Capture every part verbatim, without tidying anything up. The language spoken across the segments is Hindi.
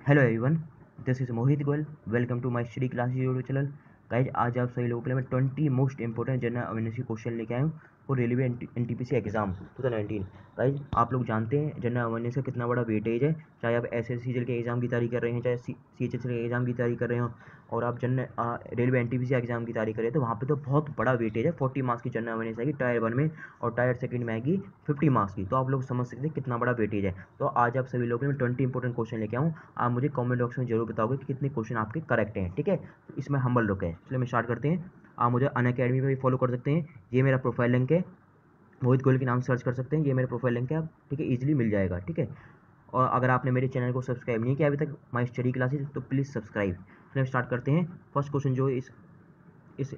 Hello everyone, this is Mohit Goyal. Welcome to my study class YouTube channel. Guys, आज आप सभी लोगों के लिए मैं twenty most important general awareness के क्वेश्चन लेके आया हूँ for railway NTPC exam two thousand nineteen. Guys, आप लोग जानते हैं जनरल अवेयरनेस का कितना बड़ा वेटेज है, चाहे आप एस एस सी के एग्जाम की तैयारी कर रहे हैं, चाहे सी एच एस के एग्जाम की तैयारी कर रहे हो, और आप जनरल रेलवे एनटीपीसी एग्जाम की तैयारी करें तो वहाँ पे तो बहुत बड़ा वेटेज है। फोर्टी मार्क्स की जनरल अवेयरनेस आएगी टायर वन में, और टायर सेकंड में आएगी फिफ्टी मार्क्स की। तो आप लोग समझ सकते हैं कितना बड़ा वेटेज है। तो आज आप सभी लोगों के लिए मैं ट्वेंटी इंपॉर्टेंट क्वेश्चन लेके आऊँ। आप मुझे कमेंट बॉक्स में जरूर बताओगे कि कितने क्वेश्चन आपके करेक्ट हैं, ठीक है। तो इसमें हम्बल रुक है, चलिए हम स्टार्ट करते हैं। आप मुझे अनअकैडमी पे भी फॉलो कर सकते हैं, ये मेरा प्रोफाइल लिंक है, मोहित गोयल के नाम सर्च कर सकते हैं, ये मेरा प्रोफाइल लिंक है आप, ठीक है, इजीली मिल जाएगा, ठीक है। और अगर आपने मेरे चैनल को सब्सक्राइब नहीं किया अभी तक माई स्टडी क्लासेस, तो प्लीज़ सब्सक्राइब। चलिए हम स्टार्ट करते हैं। फर्स्ट क्वेश्चन जो इस इस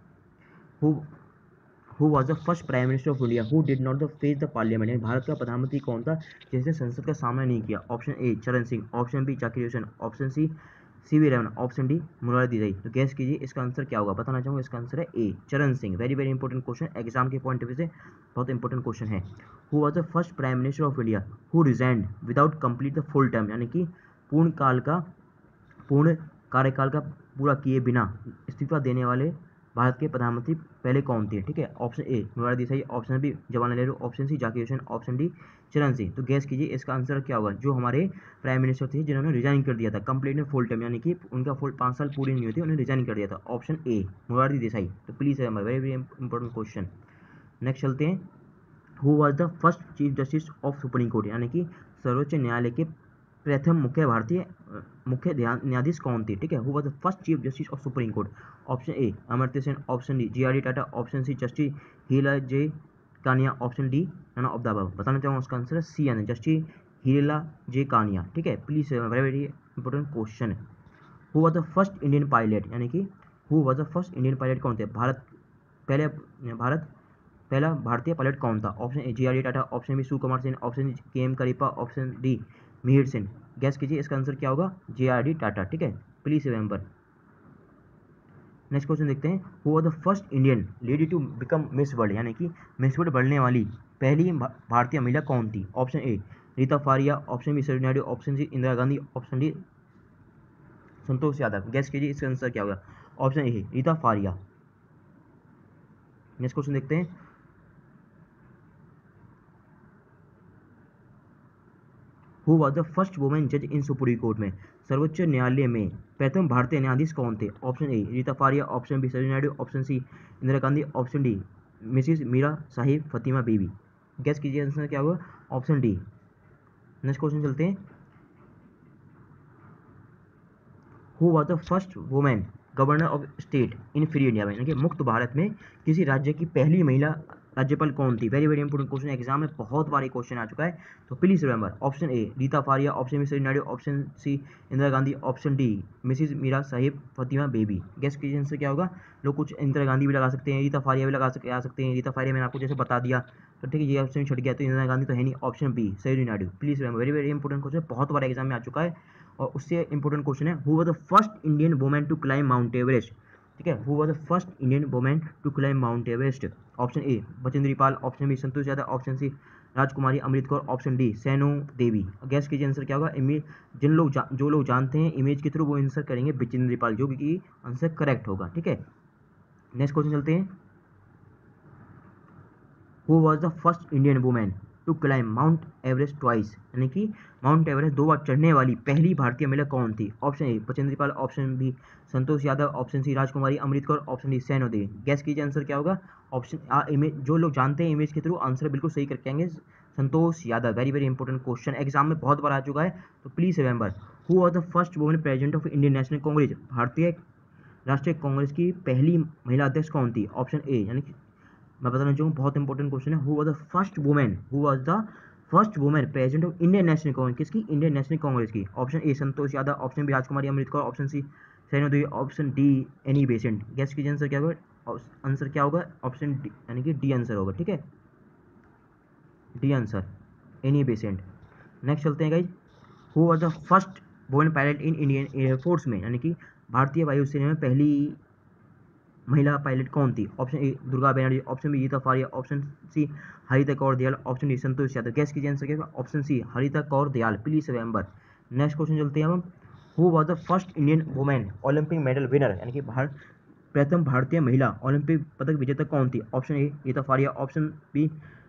who who was the first prime minister of India who did not the face the parliament, यानी भारत का प्रधानमंत्री कौन था जिसने संसद का सामना नहीं किया। Option A Charan Singh, option B Zakir Hussain, option C C V Raman, option D Morarji Desai. तो गैस कीजिए इसका आंसर क्या होगा। बताना चाहूँगा, इसका आंसर है A Charan Singh. Very very important question, exam के पॉइंट ऑफ व्यू से बहुत इंपॉर्टेंट क्वेश्चन है। Who was the first prime minister of India who resigned without complete the full term, यानी कि पूर्ण काल का पूर्ण कार्यकाल का पूरा किए बिना इस्तीफा देने वाले भारत के प्रधानमंत्री पहले कौन थे, ठीक है। Option A Morarji Desai, option B Jawaharlal Nehru, option C Zakir Hussain, option D Charan Singh. तो गैस कीजिए इसका आंसर क्या होगा। जो हमारे प्राइम मिनिस्टर थे जिन्होंने रिजाइन कर दिया था कंप्लीट में फुल टर्म, यानी कि उनका फुल पाँच साल पूरी नहीं हुई थी, उन्होंने रिजाइन कर दिया था। Option A Morarji Desai. तो please very very important question. Next चलते हैं। Who was the first chief justice of supreme court, यानी कि सर्वोच्च न्यायालय के प्रथम मुख्य भारतीय मुख्य न्यायाधीश कौन थे, ठीक है। Who was the first chief justice of supreme court. Option A Amartya Sen, option D G R D Tata, option C justice Hila J Kania, option D none of the above. बताना चाहूँगा उसका आंसर है सी यानी जस्टिस हीला जे कानिया, ठीक है। Please very very important question. Who was the first Indian pilot, यानी कि who was the first Indian pilot कौन थे, भारत पहले भारत पहला भारतीय पायलट कौन था। Option A G R D Tata, option B Sukumar Sen, option K M Kariappa, option D Mihir Sen. Guess कीजिए इसका आंसर क्या होगा। जे आर डी टाटा, ठीक है। Please remember. नेक्स्ट क्वेश्चन देखते हैं। Who was the first Indian lady to become miss world, यानी कि मिस वर्ल्ड बनने वाली पहली भारतीय महिला कौन थी। Option A Reita Faria, option B Sarojini Naidu, option C Indira Gandhi, option D Santosh Yadav. Guess कीजिए इसका आंसर क्या होगा। Option A Reita Faria. Next question देखते हैं। Who was the first women जज इन सुप्रीम कोर्ट में, सर्वोच्च न्यायालय में प्रथम भारतीय न्यायाधीश कौन थे। Option A Reita Faria, option B Sarojini Naidu, option C Indira Gandhi, option D Mrs Meera Sahib Fatima Bibi. Guess कीजिए आंसर क्या होगा। Option D. नेक्स्ट क्वेश्चन चलते हैं। Who was the first women governor of state in free India में, यानी कि मुक्त भारत में किसी राज्य की पहली महिला राज्यपाल कौन थी। Very very important question, exam में बहुत बार क्वेश्चन आ चुका है, तो please remember. Option A Reita Faria, option B Sarojini Naidu, option C Indira Gandhi, option D Mrs Meera Sahib Fatima Bibi. Guess कीजिए आंसर क्या होगा। लोग कुछ इंदिरा गांधी भी लगा सकते हैं, रीता फारिया भी लगा सकते आ सकते हैं। रीता फारिया मैंने आपको जैसे बता दिया, तो ठीक है, ये ऑप्शन छट गया, तो इंदिरा गांधी तो है नहीं। Option B Sarojini Naidu. Please remember, very very important question, बहुत बार एग्जाम में आ चुका है। और उससे इंपॉर्टेंट क्वेश्चन है। Who was the first Indian women to climb mount Everest, ठीक है। Who was the first Indian women to climb mount Everest. Option A Bachendri Pal, option B Santosh Yadav, option C Rajkumari Amrit Kaur, option D Saino Devi. Guess कीजिए आंसर क्या होगा। इमेज जिन लोग जो लोग जानते हैं इमेज के थ्रू वो आंसर करेंगे बचेंद्री पाल, जो कि आंसर करेक्ट होगा, ठीक है। नेक्स्ट क्वेश्चन चलते हैं। Who was the first Indian women to climb mount Everest twice, यानी कि माउंट एवरेस्ट दो बार चढ़ने वाली पहली भारतीय महिला कौन थी। Option A Bachendri Pal, option B Santosh Yadav, option C Rajkumari Amrit Kaur, option D Saino Devi. Guess कीजिए आंसर क्या होगा। ऑप्शन आ इमेज जो लोग जानते हैं इमेज के थ्रू आंसर बिल्कुल सही करके आएंगे, Santosh Yadav. Very very important question, exam में बहुत बार आ चुका है, तो please remember. Who was the first women president of Indian national Congress, भारतीय राष्ट्रीय कांग्रेस की पहली महिला अध्यक्ष कौन थी। ऑप्शन ए, यानी कि मैं बताना चाहूँगा बहुत इंपॉर्टेंट क्वेश्चन है। Who was the first women who was the first women president of Indian national Congress, किसकी, इंडियन नेशनल कांग्रेस की। Option A Santosh Yadav, option B Rajkumari Amrit Kaur, option C सैनो Devi, option D Annie Besant. Guess कीजिए आंसर क्या होगा। आंसर क्या होगा। ऑप्शन डी यानी कि डी आंसर होगा, ठीक है, D answer Annie Besant. Next चलते हैं guys. Who was the first women pilot in Indian air force में, यानी कि भारतीय वायुसेना में पहली महिला पायलट कौन थी। Option A Durga Banerjee, option B Geeta Faria, option C Harita Kaur Dayal, option D Santosh Yadav. Guess कीजिए आंसर क्या होगा। Option C Harita Kaur Dayal. Please remember. Next question चलते हैं हम। Who was the first Indian women Olympic medal winner, यानी कि भारत प्रथम भारतीय महिला ओलंपिक पदक विजेता कौन थी? Option A Geeta Faria, option B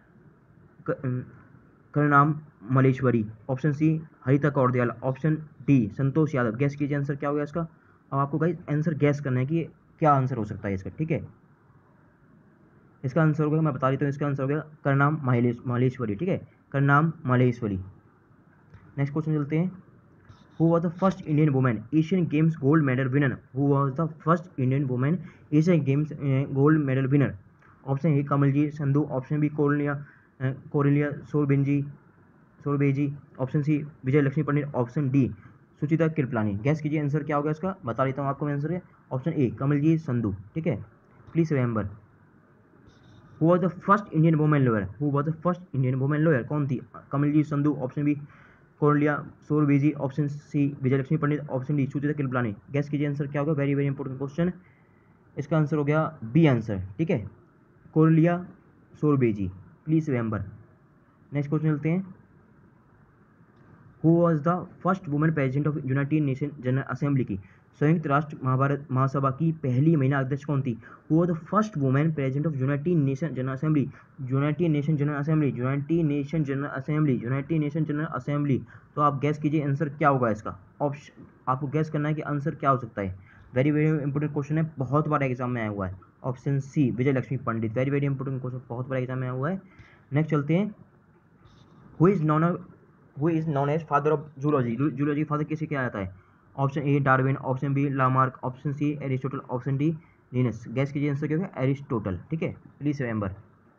Karnam Malleswari, option C Harita Kaur Dayal, option D Santosh Yadav. Guess कीजिए आंसर क्या होगा इसका। अब आपको गाइस आंसर गैस करना है कि क्या आंसर हो सकता है इसका, ठीक है। इसका आंसर होगा, मैं बता देता हूँ, इसका आंसर हो गया करनाम मलेश्वरी, ठीक है, करनाम मलेश्वरी। नेक्स्ट क्वेश्चन चलते हैं। Who was the first Indian woman Asian Games gold medal winner? Who was the first Indian woman Asian Games uh, gold medal winner? Option A Kamaljit Sandhu, option B Cornelia Cornelia Sorabji Sorabji, option C Vijay Lakshmi Pandit, option D Sucheta Kripalani. Guess कीजिए आंसर क्या होगा इसका, बता देता हूँ आपको आंसर है। ऑप्शन ए कमलजीत संधू, ठीक है। Please remember who was the first Indian women lawyer, who was the first Indian women lawyer कौन थी? Kamaljit Sandhu, option B Cornelia Sorabji, option C Vijayalakshmi Pandit, option D Sucheta Kripalani. Guess कीजिए आंसर क्या होगा, वेरी वेरी इंपॉर्टेंट क्वेश्चन। इसका आंसर हो गया बी आंसर, ठीक है, Cornelia Sorabji. Please remember. Next question चलते हैं। Who was the first women president of United Nation general assembly की संयुक्त राष्ट्र महाभारत महासभा की पहली महिला अध्यक्ष कौन थी? Who was the first women president of United Nation general assembly, United Nation general assembly, United Nation general assembly, United Nation general assembly. तो आप गैस कीजिए आंसर क्या होगा इसका। ऑप्शन आपको गैस करना है कि आंसर क्या हो सकता है। वेरी वेरी इंपॉर्टेंट क्वेश्चन है, बहुत बार एग्जाम में आया हुआ है। ऑप्शन C Vijay Lakshmi Pandit, very very important question, बहुत बार एग्जाम में आया हुआ है। नेक्स्ट चलते हैं। Who is known who is known as father of zoology, zoology father किसे क्या जाता है? Option A Darwin, option B Lamarck, option C Aristotle, option D Linnaeus. Guess कीजिए आंसर क्या होगा, एरिस्टोटल, ठीक है। Please remember.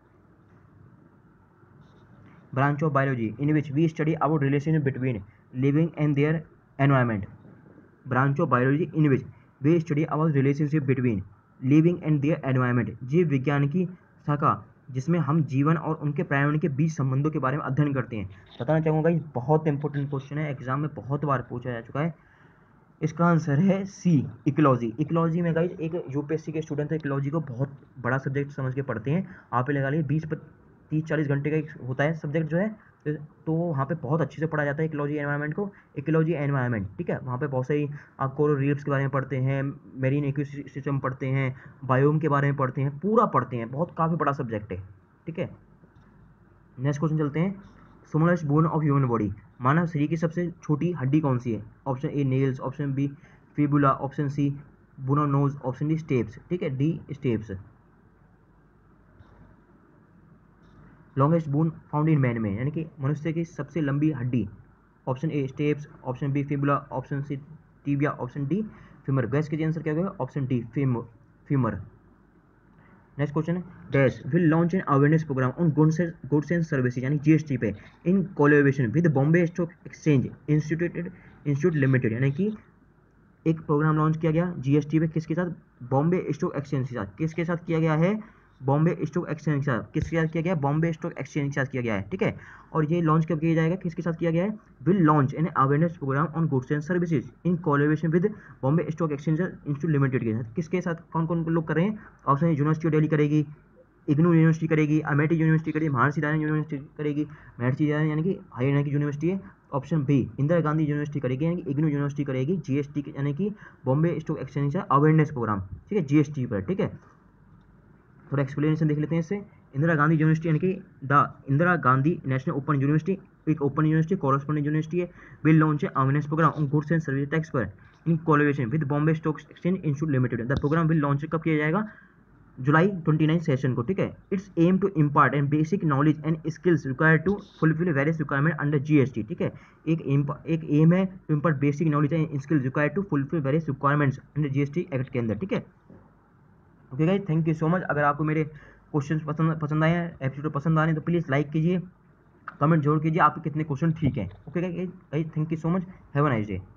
Branch of biology in which we study about relation between living and their environment, branch of biology in which we study about relationship between living and their environment, जीव विज्ञान की शाखा जिसमें हम जीवन और उनके पर्यावरण के बीच संबंधों के बारे में अध्ययन करते हैं। बताना चाहूँगा ये बहुत इंपॉर्टेंट क्वेश्चन है, एग्जाम में बहुत बार पूछा जा चुका है। इसका आंसर है सी इकोलॉजी। इकोलॉजी में गाइस एक यूपीएससी के स्टूडेंट है, इकोलॉजी को बहुत बड़ा सब्जेक्ट समझ के पढ़ते हैं। आप लगा लीजिए बीस तीस चालीस घंटे का एक होता है सब्जेक्ट जो है, तो वहाँ पे बहुत अच्छे से पढ़ा जाता है इकोलॉजी एनवायरनमेंट को, इकोलॉजी एनवायरनमेंट, ठीक है। वहाँ पे बहुत सारी आप कोरल रीफ्स के बारे में पढ़ते हैं, मेरीन इकोसिस्टम पढ़ते हैं, बायोम के बारे में पढ़ते हैं, पूरा पढ़ते हैं, बहुत काफ़ी बड़ा सब्जेक्ट है, ठीक है। नेक्स्ट क्वेश्चन चलते हैं। Smallest bone of human body, मानव शरीर की सबसे छोटी हड्डी कौन सी है? Option A nails, option B fibula, option C बोनो नोज, ऑप्शन डी स्टेप्स, ठीक है, D stapes. Longest bone found in man में, यानी कि मनुष्य की सबसे लंबी हड्डी, option A stapes, option B fibula, option C tibia, option D femur. Guess कीजिए आंसर क्या होगा, option D femur. Next question है। Dash will launch an awareness programme on goods goods and services यानी जीएसटी पे in collaboration with Bombay stock exchange instituted institute limited, यानी कि एक प्रोग्राम लॉन्च किया गया जीएसटी पे किसके साथ? बॉम्बे स्टॉक एक्सचेंज के साथ। किसके साथ किया गया है? बॉम्बे स्टॉक एक्सचेंज के साथ। किसके साथ किया गया? बॉम्बे स्टॉक एक्सचेंज के साथ किया गया है, ठीक है। और ये लॉन्च कब किया जाएगा, किसके साथ किया गया है? Will launch an awareness programme on goods and services in collaboration with Bombay stock exchange institute limited के साथ। किसके साथ, कौन कौन लोग कर रहे हैं? ऑप्शन यूनिवर्सिटी ऑफ दिल्ली करेगी, इग्नू यूनिवर्सिटी करेगी, अमेठी यूनिवर्सिटी करेगी, महर्षि दयानंद यूनिवर्सिटी करेगी, महर्षि दयानंद यानी कि हरियाणा की यूनिवर्सिटी है। ऑप्शन बी इंदिरा गांधी यूनिवर्सिटी करेगी, यानी कि इग्नू यूनिवर्सिटी करेगी जीएसटी यानी कि Bombay stock exchange awareness programme, ठीक है, जीएसटी पर, ठीक है। थोड़ा एक्सप्लेनेशन देख लेते हैं इससे। इंदिरा गांधी यूनिवर्सिटी यानी कि the Indira Gandhi national open university, एक ओपन यूनिवर्सिटी कॉरेस्पॉन्डेंट यूनिवर्सिटी है। Will launch awareness programme on goods and service tax पर in collaboration with Bombay stock exchange institute limited. The programme will launch कब किया जाएगा? जुलाई उनतीस सेशन को, ठीक है। It's aim to impart and basic knowledge and skills required to fulfil various requirement under GST, ठीक है। एक एम एक एम है to impart basic knowledge and skills required to fulfil various requirements under GST act के अंदर, ठीक है। Okay guys, thank you so much. अगर आपको मेरे क्वेश्चन पसंद पसंद आए हैं, एपिसोड पसंद आ रहे हैं, तो प्लीज़ लाइक कीजिए, कमेंट जरूर कीजिए आपके कितने क्वेश्चन ठीक हैं। Okay guys, thank you so much, have a nice day.